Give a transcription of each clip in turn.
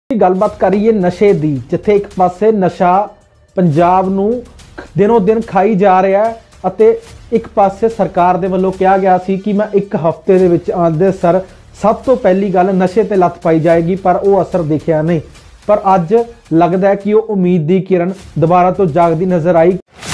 गलबात करिए नशे दी, जिथे एक पासे नशा पंजाब नूं दिनों दिन खाई जा रहा है अते एक पासे सरकार दे वल्लों कहा गया सी कि मैं एक हफ्ते दे विच आंदे सर सब तो पहली गल नशे ते लत्त पाई जाएगी, पर वो असर दिखिया नहीं। पर अज लगता है कि वो उम्मीद दी किरण दोबारा तो जागदी नजर आई,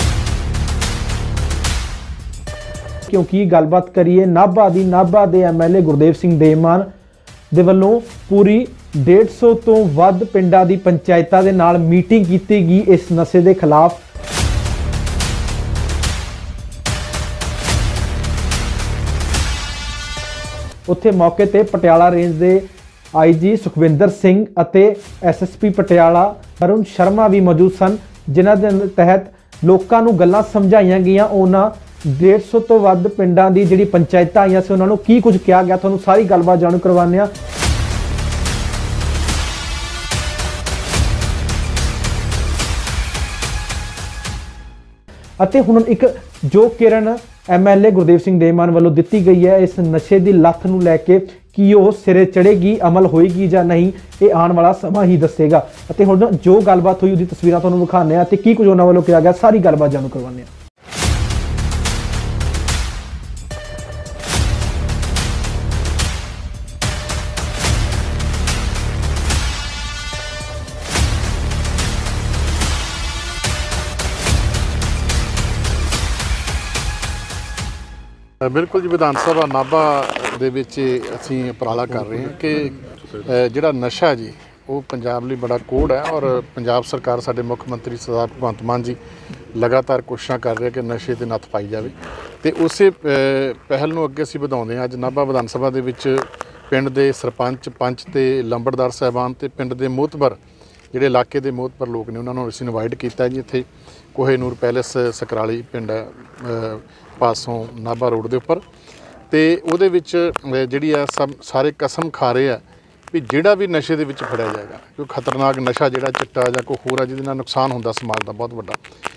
क्योंकि गलबात करिए नाभा दी, नाभा दे MLA गुरदेव सिंह देमान दे वल्लों पूरी 150 तो वध पिंडां दी पंचायतां दे नाल मीटिंग कीती गई इस नशे दे खिलाफ। उत्थे मौके ते पटियाला रेंज दे IG सुखविंदर सिंह अते SSP पटियाला अरुण शर्मा भी मौजूद सन, जिन्हां दे तहत लोकां नूं गल्लां समझाईयां गईयां। उन्हां 150 तो वध पिंडां दी जिहड़ी पंचायतां आईयां सी उन्हां नूं की कुछ कहा गया, तुहानूं सारी गलबात जाणू करवाने आ। ਅਤੇ ਹੁਣ ਇੱਕ ਜੋ ਕਿਰਨ MLA ਗੁਰਦੇਵ ਸਿੰਘ ਦੇਮਾਨ ਵੱਲੋਂ ਦਿੱਤੀ ਗਈ ਹੈ ਇਸ ਨਸ਼ੇ ਦੀ ਲੱਤ ਨੂੰ ਲੈ ਕੇ ਕਿ ਉਹ ਸਿਰੇ ਚੜੇਗੀ, ਅਮਲ ਹੋਏਗੀ ਜਾਂ ਨਹੀਂ, ਇਹ ਆਉਣ ਵਾਲਾ ਸਮਾਂ ਹੀ ਦੱਸੇਗਾ। ਅਤੇ ਹੁਣ ਜੋ ਗੱਲਬਾਤ ਹੋਈ ਉਹਦੀ ਤਸਵੀਰਾਂ ਤੁਹਾਨੂੰ ਵਿਖਾਉਂਦੇ ਆ ਤੇ ਕੀ ਕੁਝ ਉਹਨਾਂ ਵੱਲੋਂ ਕਿਹਾ ਗਿਆ, ਸਾਰੀ ਗੱਲਬਾਤ ਜਾਣੂ ਕਰਵਾਉਂਦੇ ਆ। बिल्कुल जी, विधान सभा नाभा दे विच असीं उपराला कर रहे हैं कि जिहड़ा नशा जी वो पंजाब लई बड़ा कोड़ है और पंजाब सरकार साडे मुख मंत्री सरदार भगवंत मान जी लगातार कोशिशां कर रहे हैं कि नशे ते नत्थ पाई जावे ते उसे पहल नूं अगे असीं वधाउंदे हां। अज नाभा विधान सभा दे विच पिंड दे सरपंच पंच ते लंबड़दार साहिबान ते पिंड दे मोहतबर ਜਿਹੜੇ ਇਲਾਕੇ ਦੇ ਮੋਹਤਬਰ ਲੋਕ ਨੇ ਉਹਨਾਂ ਨੂੰ ਅਸੀਂ ਇਨਵਾਈਟ ਕੀਤਾ ਜੀ। ਇੱਥੇ ਕੋਹੇਨੂਰ ਪੈਲੇਸ ਸਕਰਾਲੀ ਪਿੰਡ ਪਾਸੋਂ ਨਾਭਾ ਰੋਡ ਦੇ ਉੱਪਰ, ਤੇ ਉਹਦੇ ਵਿੱਚ ਜਿਹੜੀ ਆ ਸਭ ਸਾਰੇ ਕਸਮ ਖਾ ਰਹੇ ਆ ਵੀ ਜਿਹੜਾ ਵੀ ਨਸ਼ੇ ਦੇ ਵਿੱਚ ਫੜਿਆ ਜਾਏਗਾ, ਕੋਈ ਖਤਰਨਾਕ ਨਸ਼ਾ ਜਿਹੜਾ ਚਿੱਟਾ ਜਾਂ ਕੋਈ ਹੋਰ ਆ ਜਿਹਦੇ ਨਾਲ ਨੁਕਸਾਨ ਹੁੰਦਾ ਸਮਾਜ ਦਾ ਬਹੁਤ ਵੱਡਾ,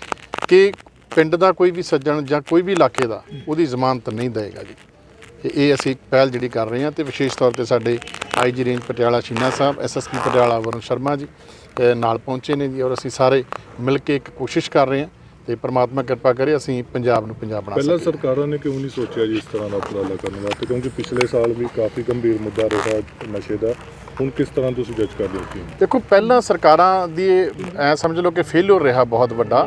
ਕਿ ਪਿੰਡ ਦਾ ਕੋਈ ਵੀ ਸੱਜਣ ਜਾਂ ਕੋਈ ਵੀ ਇਲਾਕੇ ਦਾ ਉਹਦੀ ਜ਼ਮਾਨਤ ਨਹੀਂ ਦੇਗਾ ਜੀ। ਇਹ ਅਸੀਂ ਪਹਿਲ ਜਿਹੜੀ ਕਰ ਰਹੇ ਹਾਂ ਤੇ ਵਿਸ਼ੇਸ਼ ਤੌਰ ਤੇ ਸਾਡੇ IG ਰੇਂਜ ਪਟਿਆਲਾ ਸ਼ੀਨਾ ਸਾਹਿਬ, SSP ਪਟਿਆਲਾ ਵਰੁਣ ਸ਼ਰਮਾ ਜੀ ਨਾਲ ਪਹੁੰਚੇ ਨੇ ਜੀ, ਔਰ ਅਸੀਂ ਸਾਰੇ ਮਿਲ ਕੇ ਇੱਕ ਕੋਸ਼ਿਸ਼ ਕਰ ਰਹੇ ਹਾਂ ਤੇ परमात्मा कृपा करे ਅਸੀਂ ਪੰਜਾਬ ਨੂੰ ਪੰਜਾਬ ਬਣਾ ਪਹਿਲਾਂ ਸਰਕਾਰਾਂ ਨੇ ਕਿਉਂ ਨਹੀਂ ਸੋਚਿਆ ਜੀ ਇਸ ਤਰ੍ਹਾਂ ਦਾ ਉਪਰਾਲਾ ਕਰਨ ਵਾਸਤੇ, ਕਿਉਂਕਿ ਪਿਛਲੇ ਸਾਲ ਵੀ ਕਾਫੀ ਗੰਭੀਰ ਮੁੱਦਾ ਰਿਹਾ ਨਸ਼ੇ ਦਾ, ਹੁਣ ਕਿਸ ਤਰ੍ਹਾਂ ਤੁਸੀਂ ਜੱਜ ਕਰਦੇ ਹੋ? ਦੇਖੋ, ਪਹਿਲਾਂ ਸਰਕਾਰਾਂ ਦੀ ਐ ਸਮਝ ਲਓ ਕਿ ਫੇਲਿਅਰ ਰਿਹਾ ਬਹੁਤ ਵੱਡਾ।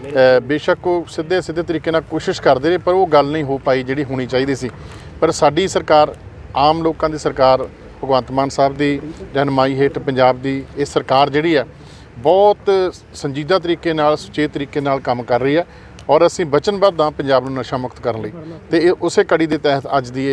ਬੇਸ਼ੱਕ ਉਹ ਸਿੱਧੇ ਤਰੀਕੇ ਨਾਲ ਕੋਸ਼ਿਸ਼ ਕਰਦੇ ਰਹੇ, ਪਰ ਉਹ ਗੱਲ ਨਹੀਂ ਹੋ ਪਾਈ ਜਿਹੜੀ ਹੋਣੀ ਚਾਹੀਦੀ ਸੀ। ਪਰ ਸਾਡੀ ਸਰਕਾਰ, ਆਮ ਲੋਕਾਂ ਦੀ ਸਰਕਾਰ, ਭਗਵੰਤ ਮਾਨ ਸਾਹਿਬ ਦੀ ਰਹਿਨੁਮਾਈ ਹੇਠ ਪੰਜਾਬ ਦੀ ਇਹ ਸਰਕਾਰ ਜਿਹੜੀ ਹੈ बहुत संजीदा तरीके नाल, सुचेत तरीके नाल काम कर रही है और असीं वचनबद्ध हाँ पंजाब नूं नशा मुक्त करन लई। ते उसे कड़ी के तहत अज दी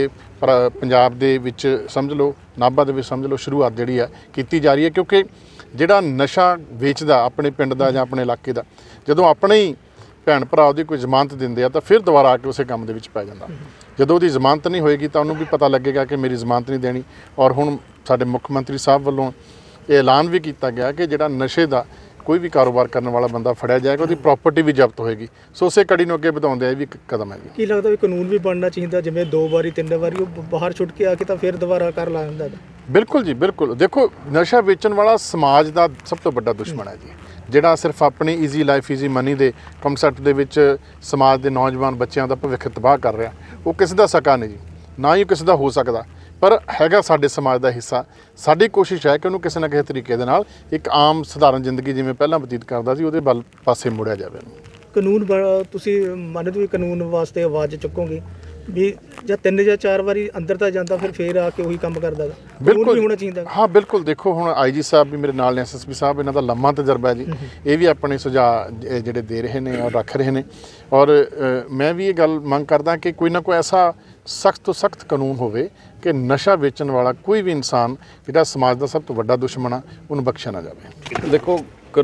पंजाब दे विच समझ लो, नाभा दे विच समझ लो शुरुआत जिहड़ी है कीती जा रही है, क्योंकि जिहड़ा नशा वेचदा अपने पिंड दा जां अपने इलाके दा, जदों अपने ही भैन भरा उहदी कोई जमानत दिंदे आ तां फिर दोबारा आके उसे काम दे विच पै जांदा। जदों उहदी जमानत नहीं होएगी तां उहनूं भी पता लगेगा कि मेरी जमानत नहीं देनी। और हुण साडे मुख मंत्री साहब वल्लों ਇਹ ਐਲਾਨ ਵੀ ਕੀਤਾ ਗਿਆ ਕਿ ਜਿਹੜਾ ਨਸ਼ੇ ਦਾ ਕੋਈ ਵੀ ਕਾਰੋਬਾਰ ਕਰਨ ਵਾਲਾ ਬੰਦਾ ਫੜਿਆ ਜਾਏਗਾ ਉਹਦੀ ਪ੍ਰਾਪਰਟੀ ਵੀ ਜ਼ਬਤ ਹੋਏਗੀ। ਸੋ ਉਸੇ ਕੜੀ ਨੂੰ ਅੱਗੇ ਵਧਾਉਂਦੇ ਆ ਵੀ ਇੱਕ ਕਦਮ ਹੈ ਜੀ। ਕੀ ਲੱਗਦਾ ਵੀ ਕਾਨੂੰਨ ਵੀ ਬਣਨਾ ਚਾਹੀਦਾ, ਜਿਵੇਂ 2 ਵਾਰੀ 3 ਵਾਰੀ ਉਹ ਬਾਹਰ ਛੁੱਟ ਕੇ ਆ ਕੇ ਤਾਂ ਫਿਰ ਦੁਬਾਰਾ ਕਰ ਲਾ ਦਿੰਦਾ? ਬਿਲਕੁਲ ਜੀ, ਬਿਲਕੁਲ। ਦੇਖੋ, ਨਸ਼ਾ ਵੇਚਣ ਵਾਲਾ ਸਮਾਜ ਦਾ ਸਭ ਤੋਂ ਵੱਡਾ ਦੁਸ਼ਮਣ ਹੈ ਜੀ, ਜਿਹੜਾ ਸਿਰਫ ਆਪਣੀ ਈਜ਼ੀ ਲਾਈਫ ਈਜ਼ੀ ਮਨੀ ਦੇ ਕਨਸੈਪਟ ਦੇ ਵਿੱਚ ਸਮਾਜ ਦੇ ਨੌਜਵਾਨ ਬੱਚਿਆਂ ਦਾ ਭਵਿੱਖ ਤਬਾਹ ਕਰ ਰਿਹਾ। ਉਹ ਕਿਸੇ ਦਾ ਸਕਾ ਨਹੀਂ ਜੀ, ਨਾ ਹੀ ਕਿਸੇ ਦਾ ਹੋ ਸਕਦਾ, पर हैगा साडे समाज का हिस्सा। साडी कोशिश है कि उन्होंने किसी न किसी तरीके दे नाल एक आम सधारण जिंदगी जिवें पहलां बतीत करदा सी उहदे वल पासे मुड़िया जावे। कानून तुसीं मनदे भी कानून वास्ते आवाज़ चुकोगे भी ਜਾਂ 3 ਜਾਂ 4 ਵਾਰੀ ਅੰਦਰ ਤਾਂ ਜਾਂਦਾ ਫਿਰ ਆ ਕੇ ਉਹੀ ਕੰਮ ਕਰਦਾ? ਬਿਲਕੁਲ ਹੋਣਾ ਚਾਹੀਦਾ। ਹਾਂ ਬਿਲਕੁਲ। ਦੇਖੋ, ਹੁਣ IG ਸਾਹਿਬ ਵੀ ਮੇਰੇ ਨਾਲ ਨੇ, SSP ਸਾਹਿਬ, ਇਹਨਾਂ ਦਾ ਲੰਮਾ ਤਜਰਬਾ ਹੈ ਜੀ, ਇਹ ਵੀ ਆਪਣੇ ਸੁਝਾਅ ਜਿਹੜੇ ਦੇ ਰਹੇ ਨੇ ਔਰ ਰੱਖ ਰਹੇ ਨੇ। ਔਰ ਮੈਂ ਵੀ ਇਹ ਗੱਲ ਮੰਗ ਕਰਦਾ ਕਿ ਕੋਈ ਨਾ ਕੋਈ ਐਸਾ ਸਖਤ ਤੋਂ ਸਖਤ ਕਾਨੂੰਨ ਹੋਵੇ ਕਿ ਨਸ਼ਾ ਵੇਚਣ ਵਾਲਾ ਕੋਈ ਵੀ ਇਨਸਾਨ ਜਿਹੜਾ ਸਮਾਜ ਦਾ ਸਭ ਤੋਂ ਵੱਡਾ ਦੁਸ਼ਮਣ ਆ ਉਹਨੂੰ ਬਖਸ਼ਿਆ ਨਾ ਜਾਵੇ। ਦੇਖੋ,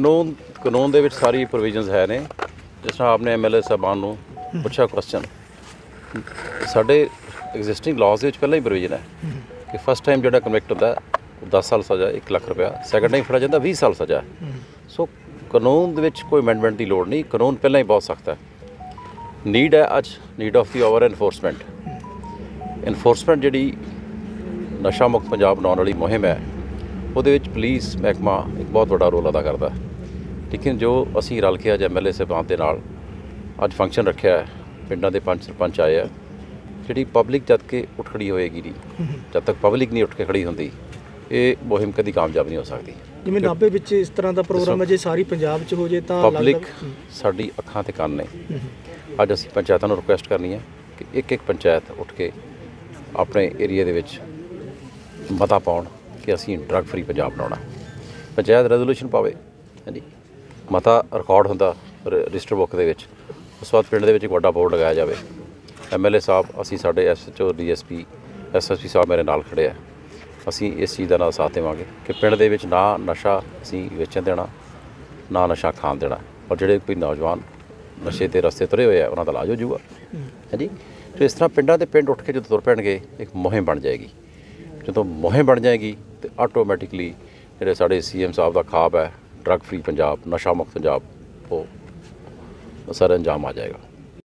ਕਾਨੂੰਨ ਦੇ ਵਿੱਚ ਸਾਰੀ ਪ੍ਰੋਵੀਜ਼ਨਸ ਹੈ ਨੇ। ਜਿਸ ਤਰ੍ਹਾਂ ਆਪਨੇ MLA ਸਾਹਿਬਾਨ ਨੂੰ ਪੁੱਛਿਆ ਕੁਐਸਚਨ, ਸਾਡੇ ਐਗਜ਼ਿਸਟਿੰਗ ਲਾਜ਼ ਦੇ ਵਿੱਚ ਪਹਿਲਾਂ ਹੀ ਪ੍ਰੋਵੀਜ਼ਨ ਹੈ ਕਿ ਫਸਟ ਟਾਈਮ ਜਿਹੜਾ ਕਨਵਿਕਟ ਹੁੰਦਾ 10 ਸਾਲ ਸਜ਼ਾ, 1 ਲੱਖ ਰੁਪਇਆ, ਸੈਕੰਡ ਟਾਈਮ ਫੜਿਆ ਜਾਂਦਾ 20 ਸਾਲ ਸਜ਼ਾ। ਸੋ ਕਾਨੂੰਨ ਦੇ ਵਿੱਚ ਕੋਈ ਅਮੈਂਡਮੈਂਟ ਦੀ ਲੋੜ ਨਹੀਂ, ਕਾਨੂੰਨ ਪਹਿਲਾਂ ਹੀ ਬਹੁਤ ਸਖਤ ਹੈ। ਨੀਡ ਹੈ ਅੱਜ, ਨੀਡ ਆਫ ਦੀ ਓਵਰ ਇਨਫੋਰਸਮੈਂਟ ਜਿਹੜੀ ਨਸ਼ਾ ਮੁਕਤ ਪੰਜਾਬ ਬਣਾਉਣ ਵਾਲੀ ਮੁਹਿੰਮ ਹੈ ਉਹਦੇ ਵਿੱਚ ਪੁਲਿਸ ਮਹਿਕਮਾ ਇੱਕ ਬਹੁਤ ਵੱਡਾ ਰੋਲ ਅਦਾ ਕਰਦਾ। ਲੇਕਿਨ ਜੋ ਅਸੀਂ ਰਲ ਕੇ ਅੱਜ MLA ਸਾਹਿਬਾਨ ਦੇ ਨਾਲ ਅੱਜ ਫੰਕਸ਼ਨ ਰੱਖਿਆ ਹੈ, ਪਿੰਡਾਂ ਦੇ ਪੰਚ ਸਰਪੰਚ ਆਏ ਆ, ਜਿਹੜੀ ਪਬਲਿਕ ਜਦ ਕਿ ਉੱਠ ਖੜੀ ਹੋਏਗੀ ਨਹੀਂ, ਜਦ ਤੱਕ ਪਬਲਿਕ ਨਹੀਂ ਉੱਠ ਕੇ ਖੜੀ ਹੁੰਦੀ, ਇਹ ਮੁਹਿੰਮ ਕਦੀ ਕਾਮਯਾਬ ਨਹੀਂ ਹੋ ਸਕਦੀ। ਜਿਵੇਂ ਨਾਭੇ ਵਿੱਚ ਇਸ ਤਰ੍ਹਾਂ ਦਾ ਪ੍ਰੋਗਰਾਮ ਹੈ, ਜੇ ਸਾਰੀ ਪੰਜਾਬ 'ਚ ਹੋ ਜੇ ਤਾਂ ਪਬਲਿਕ ਸਾਡੀ ਅੱਖਾਂ ਤੇ ਕੰਨ ਨੇ। ਅੱਜ ਅਸੀਂ ਪੰਚਾਇਤਾਂ ਨੂੰ ਰਿਕੁਐਸਟ ਕਰਨੀ ਹੈ ਕਿ ਇੱਕ ਪੰਚਾਇਤ ਉੱਠ ਕੇ ਆਪਣੇ ਏਰੀਆ ਦੇ ਵਿੱਚ ਮਤਾ ਪਾਉਣ ਕਿ ਅਸੀਂ ਡਰੱਗ ਫਰੀ ਪੰਜਾਬ ਬਣਾਉਣਾ। ਪੰਚਾਇਤ ਰੈਜ਼ੋਲੂਸ਼ਨ ਪਾਵੇ, ਹਾਂਜੀ, ਮਤਾ ਰਿਕਾਰਡ ਹੁੰਦਾ ਰਜਿਸਟਰ ਬੁੱਕ ਦੇ ਵਿੱਚ, ਉਸ ਤੋਂ ਬਾਅਦ ਪਿੰਡ ਦੇ ਵਿੱਚ ਇੱਕ ਵੱਡਾ ਬੋਰਡ ਲਗਾਇਆ ਜਾਵੇ। MLA ਸਾਹਿਬ, ਅਸੀਂ ਸਾਡੇ SHO DSP SSP ਸਾਹਿਬ ਮੇਰੇ ਨਾਲ ਖੜ੍ਹੇ ਆ, ਅਸੀਂ ਇਸ ਚੀਜ਼ ਦਾ ਨਾਲ ਸਾਥ ਦੇਵਾਂਗੇ ਕਿ ਪਿੰਡ ਦੇ ਵਿੱਚ ਨਾ ਨਸ਼ਾ ਅਸੀਂ ਵੇਚਣ ਦੇਣਾ, ਨਾ ਨਸ਼ਾ ਖਾਣ ਦੇਣਾ, ਔਰ ਜਿਹੜੇ ਕੋਈ ਨੌਜਵਾਨ ਨਸ਼ੇ ਦੇ ਰਸਤੇ ਤੁਰੇ ਹੋਏ ਆ ਉਹਨਾਂ ਦਾ ਇਲਾਜ ਹੋ ਜਾਊਗਾ। ਹਾਂਜੀ, ਤੇ ਇਸ ਤਰ੍ਹਾਂ ਪਿੰਡਾਂ ਦੇ ਪਿੰਡ ਉੱਠ ਕੇ ਜਦੋਂ ਤੁਰ ਪੈਣਗੇ, ਇੱਕ ਮੁਹਿੰਮ ਬਣ ਜਾਏਗੀ। ਜਦੋਂ ਮੁਹਿੰਮ ਬਣ ਜਾਏਗੀ ਤਾਂ ਆਟੋਮੈਟਿਕਲੀ ਜਿਹੜੇ ਸਾਡੇ CM ਸਾਹਿਬ ਦਾ ਖਾਬ ਹੈ ਡਰੱਗ ਫਰੀ ਪੰਜਾਬ, ਨਸ਼ਾ ਮੁਕਤ ਪੰਜਾਬ, ਉਹ ਸਰ ਅੰਜਾਮ ਆ ਜਾਏਗਾ।